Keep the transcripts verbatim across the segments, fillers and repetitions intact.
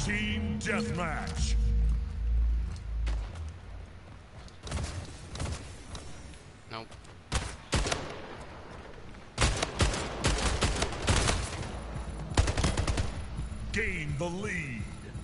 Team Deathmatch. Nope. Gain the lead.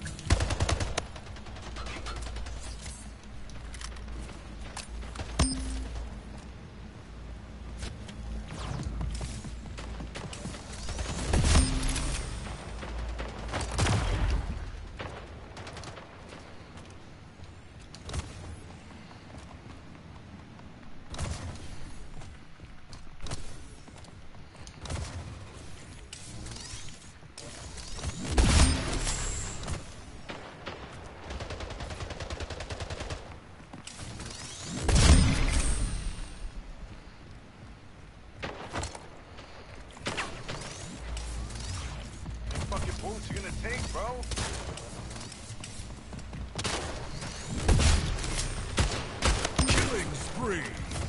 You're gonna take, bro. Killing spree.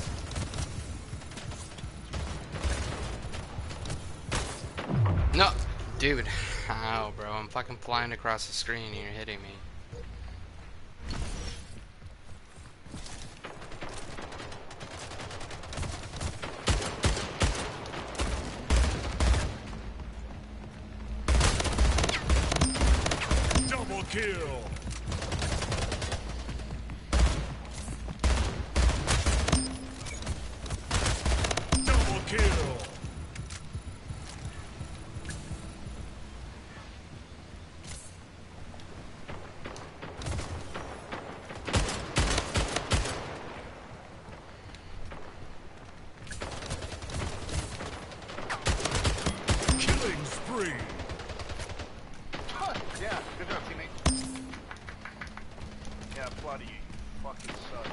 No, dude. How, bro? I'm fucking flying across the screen and you're hitting me. Double kill. Double kill. Killing spree. Yeah, good job, teammate. Yeah, bloody fucking suck.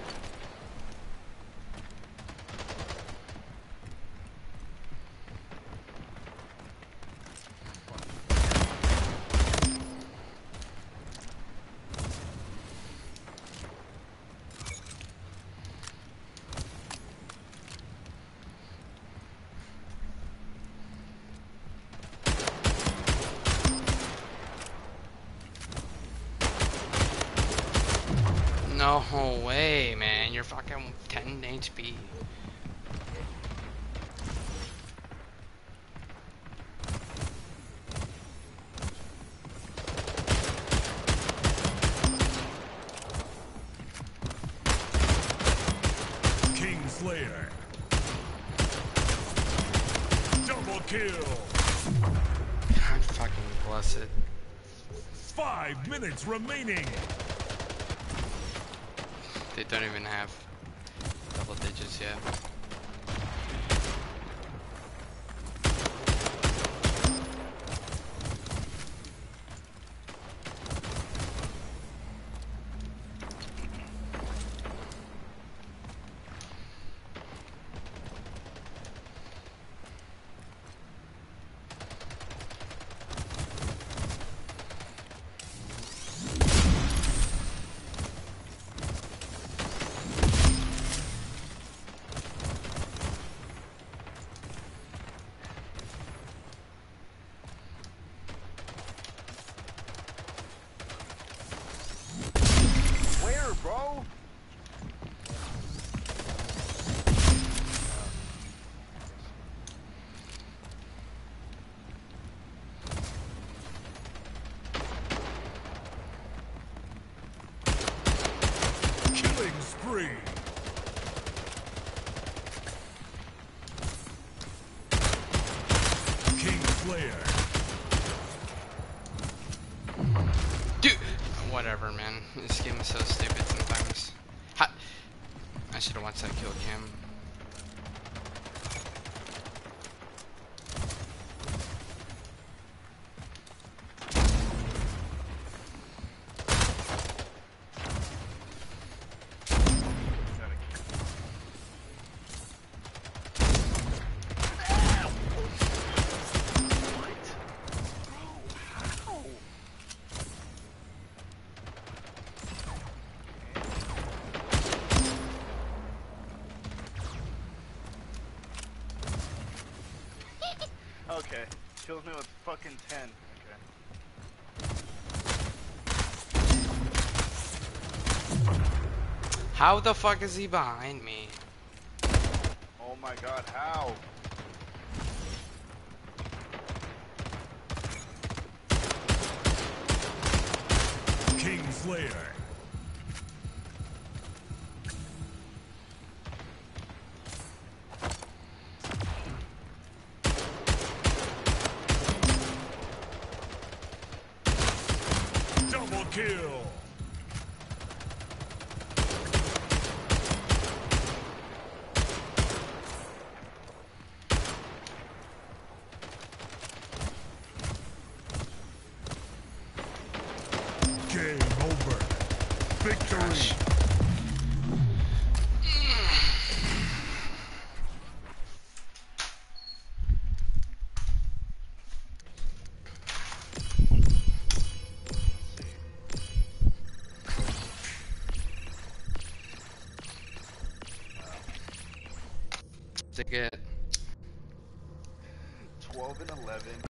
No way, man. You're fucking ten H P. Kingslayer. Double kill. God fucking bless it. Five minutes remaining. They don't even have double digits yet. Where, bro? Killing spree. Kingslayer. Dude! Whatever, man. This game is so stupid sometimes. Ha I should have watched that kill cam. Okay, kills me with fucking ten. Okay. How the fuck is he behind me? Oh my god, how? King Slayer. Double kill. Game over. Victory. Gosh. Ticket. twelve and eleven.